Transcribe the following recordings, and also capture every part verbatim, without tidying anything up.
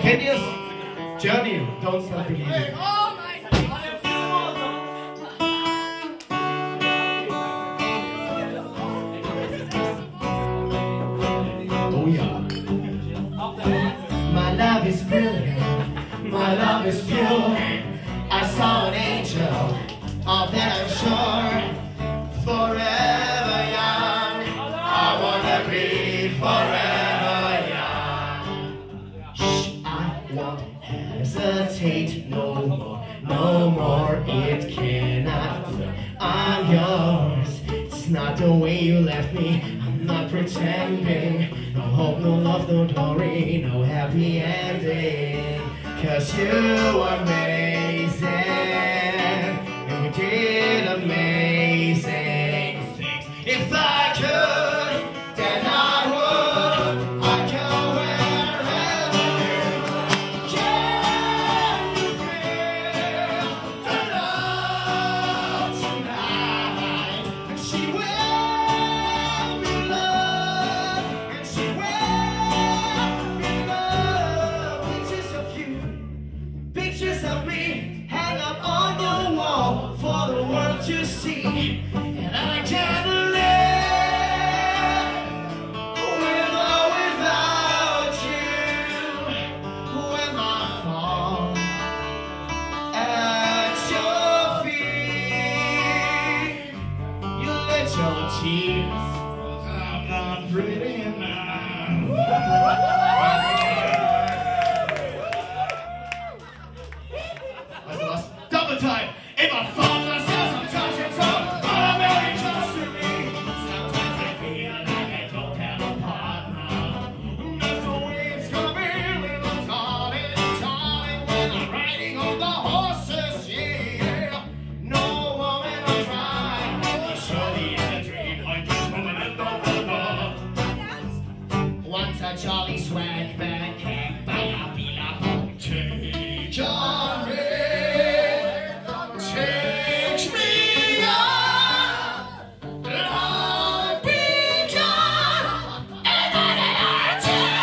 Kenya's journey, don't stop believing. Oh yeah. My love is brilliant, my love is pure. I saw an angel, of that I'm sure. Forever young, I wanna be forever young. Shh, I won't hesitate no more, no more, it cannot be. I'm yours, it's not the way you left me, I'm not pretending. No hope, no love, no glory, no happy ending. Cause you are amazing, and we did amazing things. If I could, then I would, I'd go wherever you. Can you feel the love tonight? And she will be loved, and she will be loved. Pictures of you, pictures of me, hang up on the wall for the world to see. And I can't live with or without you. When I fall at your feet, you let your tears. I'm not pretty now. That's the last double time. If I fall myself, sometimes it's all I'm very close to me. Sometimes I feel like I don't have a partner. That's the way it's gonna be when I'm calling, calling when I'm riding on the horses, yeah. No woman will try. Surely it's a dream, I just woman and no one. Once a jolly swag bag came by a villa home. Take on me. Take me on, and I'll be gone, and then I'll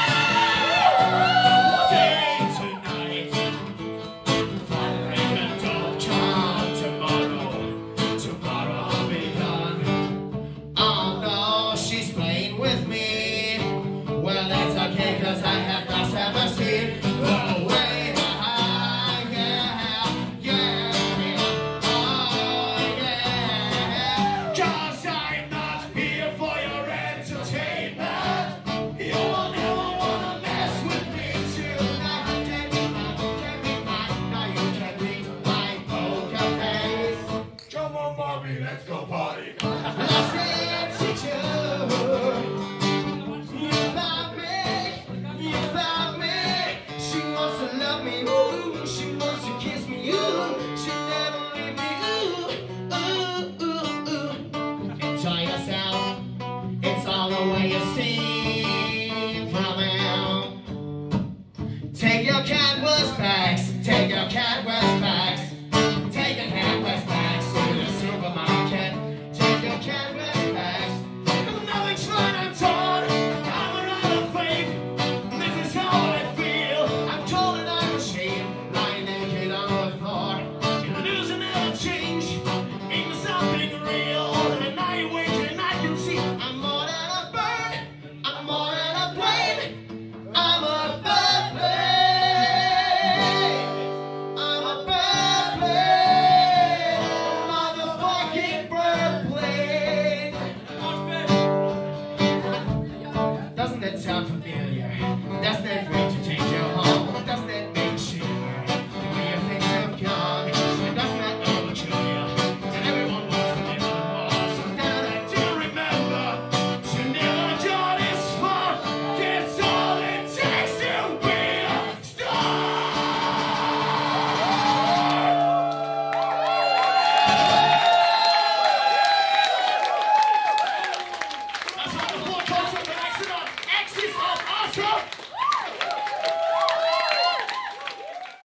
day tonight. Father and don't come tomorrow. Tomorrow I'll be gone. Oh no, she's playing with me. Well, that's okay, cause I have not ever seen the way. Let's go party. I said to you, you found me, you found me. She wants to love me, ooh, she wants to kiss me, ooh, she never leave me, ooh, ooh, ooh, ooh. Enjoy yourself, it's all the way you see from him. Take your canvas bags, take your canvas